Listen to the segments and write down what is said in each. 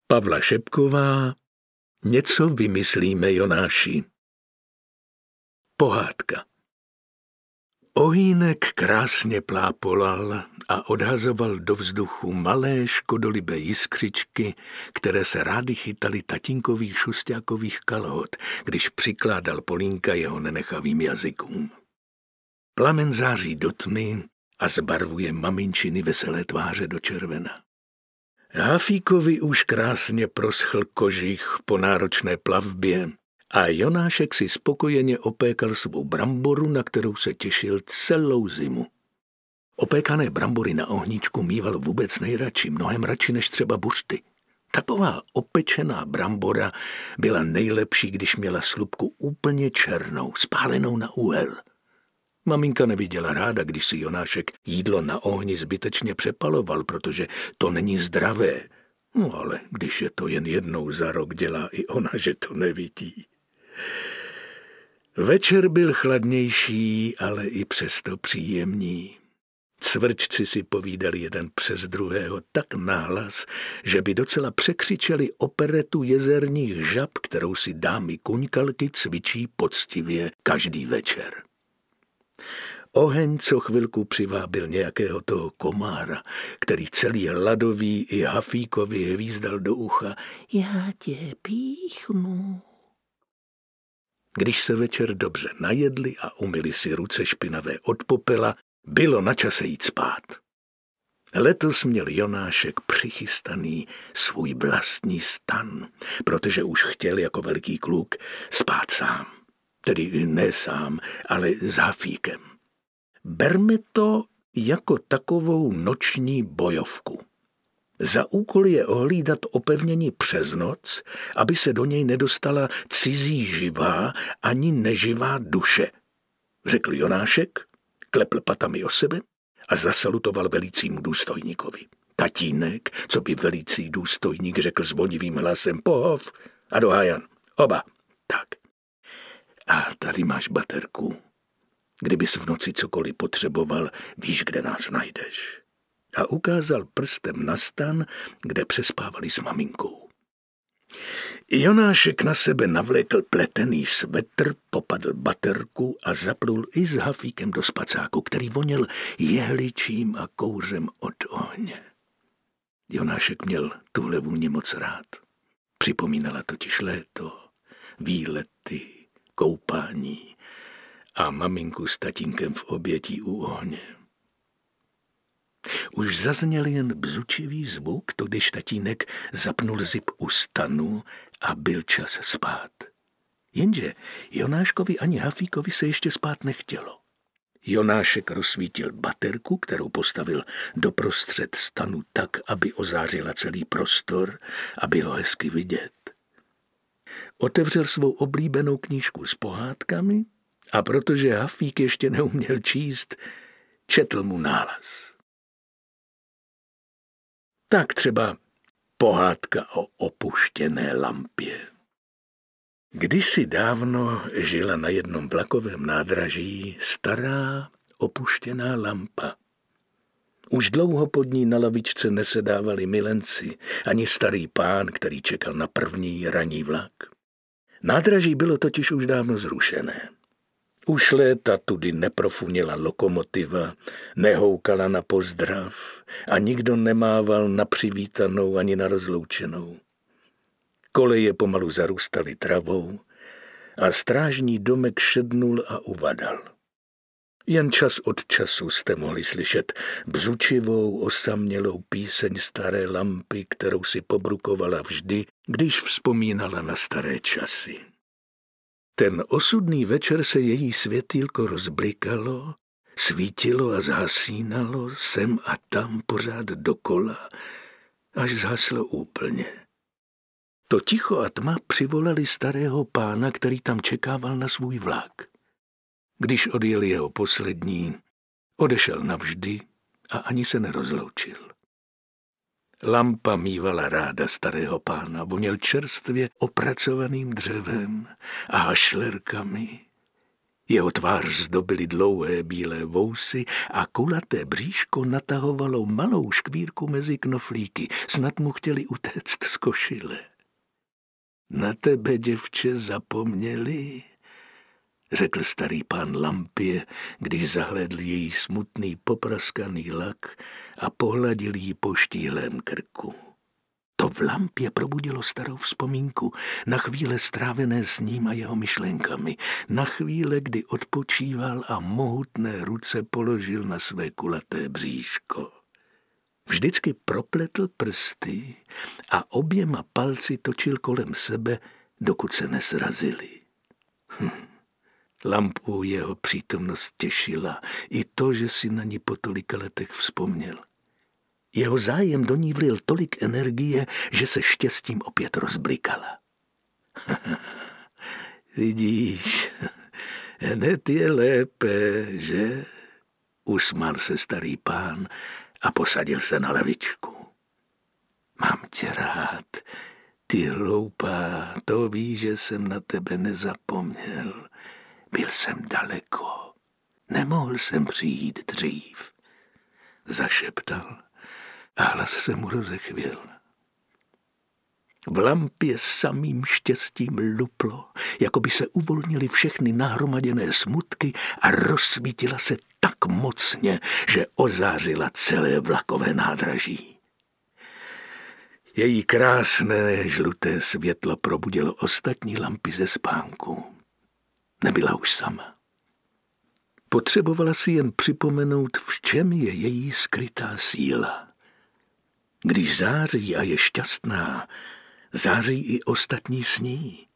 Pavla Šepková. Něco vymyslíme, Jonáši. Pohádka. Ohýnek krásně plápolal a odhazoval do vzduchu malé škodolibé jiskřičky, které se rády chytaly tatínkových šusťákových kalhot, když přikládal Polínka jeho nenechavým jazykům. Plamen září do tmy a zbarvuje maminčiny veselé tváře do červena. Hafíkovi už krásně proschl kožich po náročné plavbě a Jonášek si spokojeně opékal svou bramboru, na kterou se těšil celou zimu. Opékané brambory na ohníčku mýval vůbec nejradši, mnohem radši než třeba buřty. Taková opečená brambora byla nejlepší, když měla slupku úplně černou, spálenou na úhel. Maminka neviděla ráda, když si Jonášek jídlo na ohni zbytečně přepaloval, protože to není zdravé. No ale když je to jen jednou za rok, dělá i ona, že to nevidí. Večer byl chladnější, ale i přesto příjemný. Cvrčci si povídali jeden přes druhého tak nahlas, že by docela překřičeli operetu jezerních žab, kterou si dámy kuňkalky cvičí poctivě každý večer. Oheň co chvilku přivábil nějakého toho komára, který celý hladový i Hafíkovi hvízdal do ucha: Já tě píchnu. Když se večer dobře najedli a umyli si ruce špinavé od popela, bylo na čase jít spát. Letos měl Jonášek přichystaný svůj vlastní stan, protože už chtěl jako velký kluk spát sám. Tedy ne sám, ale s Hafíkem. Berme to jako takovou noční bojovku. Za úkol je ohlídat opevnění přes noc, aby se do něj nedostala cizí živá ani neživá duše, řekl Jonášek, klepl patami o sebe a zasalutoval velícímu důstojníkovi. Tatínek, co by velící důstojník, řekl zvonivým hlasem: Pohov a do hájan, oba. Tak. A tady máš baterku. Kdybys v noci cokoliv potřeboval, víš, kde nás najdeš. A ukázal prstem na stan, kde přespávali s maminkou. Jonášek na sebe navlékl pletený svetr, popadl baterku a zaplul i s Hafíkem do spacáku, který voněl jehličím a kouřem od ohně. Jonášek měl tuhle vůni moc rád. Připomínala totiž léto, výlety, koupání a maminku s tatínkem v obětí u ohně. Už zazněl jen bzučivý zvuk, to když tatínek zapnul zip u stanu a byl čas spát. Jenže Jonáškovi ani Hafíkovi se ještě spát nechtělo. Jonášek rozsvítil baterku, kterou postavil doprostřed stanu tak, aby ozářila celý prostor a bylo hezky vidět. Otevřel svou oblíbenou knížku s pohádkami a protože Hafík ještě neuměl číst, četl mu nález. Tak třeba pohádka o opuštěné lampě. Kdysi dávno žila na jednom vlakovém nádraží stará opuštěná lampa. Už dlouho pod ní na lavičce nesedávali milenci, ani starý pán, který čekal na první ranní vlak. Nádraží bylo totiž už dávno zrušené. Už léta tudy neprofunila lokomotiva, nehoukala na pozdrav a nikdo nemával na přivítanou ani na rozloučenou. Koleje pomalu zarůstaly travou a strážní domek šednul a uvadal. Jen čas od času jste mohli slyšet bzučivou, osamělou píseň staré lampy, kterou si pobrukovala vždy, když vzpomínala na staré časy. Ten osudný večer se její světýlko rozblikalo, svítilo a zhasínalo sem a tam pořád dokola, až zhaslo úplně. To ticho a tma přivolali starého pána, který tam čekával na svůj vlak. Když odjel jeho poslední, odešel navždy a ani se nerozloučil. Lampa mívala ráda starého pána, voněl čerstvě opracovaným dřevem a hašlerkami Jeho tvář zdobily dlouhé bílé vousy a kulaté bříško natahovalo malou škvírku mezi knoflíky. Snad mu chtěli utéct z košile. Na tebe, děvče, zapomněli, řekl starý pán Lampie, když zahlédl její smutný popraskaný lak a pohladil jí po štíhlém krku. To v Lampě probudilo starou vzpomínku na chvíle strávené s ním a jeho myšlenkami, na chvíle, kdy odpočíval a mohutné ruce položil na své kulaté bříško. Vždycky propletl prsty a oběma palci točil kolem sebe, dokud se nesrazili. Lampu jeho přítomnost těšila, i to, že si na ní po tolika letech vzpomněl. Jeho zájem do ní vlil tolik energie, že se štěstím opět rozblikala. Vidíš, hned je lépe, že? Usmál se starý pán a posadil se na lavičku. Mám tě rád, ty hloupá, to víš, že jsem na tebe nezapomněl. Byl jsem daleko, nemohl jsem přijít dřív. Zašeptal a hlas se mu rozechvěl. V Lampě samým štěstím luplo, jako by se uvolnily všechny nahromaděné smutky a rozsvítila se tak mocně, že ozářila celé vlakové nádraží. Její krásné žluté světlo probudilo ostatní lampy ze spánku. Nebyla už sama. Potřebovala si jen připomenout, v čem je její skrytá síla. Když září a je šťastná, září i ostatní s ní.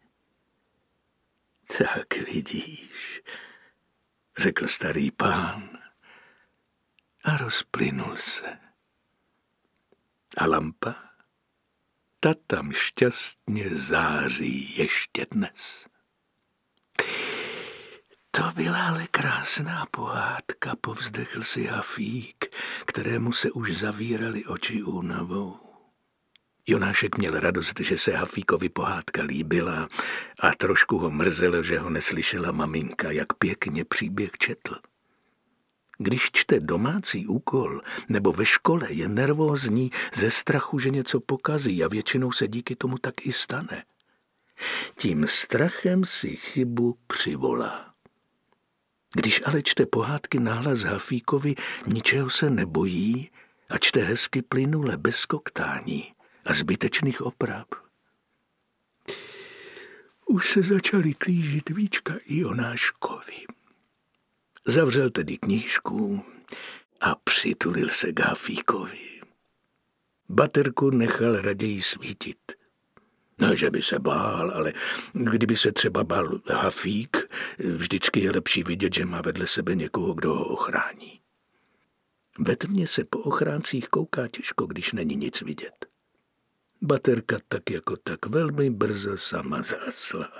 Tak vidíš, řekl starý pán a rozplynul se. A lampa, ta tam šťastně září ještě dnes. To byla ale krásná pohádka, povzdechl si Hafík, kterému se už zavíraly oči únavou. Jonášek měl radost, že se Hafíkovi pohádka líbila a trošku ho mrzelo, že ho neslyšela maminka, jak pěkně příběh četl. Když čte domácí úkol nebo ve škole, je nervózní ze strachu, že něco pokazí a většinou se díky tomu tak i stane. Tím strachem si chybu přivolá. Když ale čte pohádky nahlas Hafíkovi, ničeho se nebojí a čte hezky plynule bez koktání a zbytečných oprav. Už se začaly klížit víčka i Jonáškovi. Zavřel tedy knížku a přitulil se k Hafíkovi. Baterku nechal raději svítit. Ne, že by se bál, ale kdyby se třeba bál Hafík, vždycky je lepší vidět, že má vedle sebe někoho, kdo ho ochrání. Ve tmě se po ochráncích kouká těžko, když není nic vidět. Baterka tak jako tak velmi brzo sama zhasla.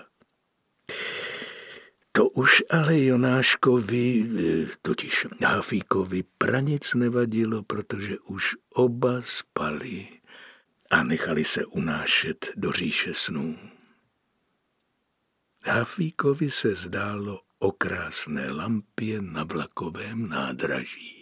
To už ale Jonáškovi, totiž Hafíkovi, pranic nevadilo, protože už oba spali a nechali se unášet do říše snů. Hafíkovi se zdálo o krásné lampě na vlakovém nádraží.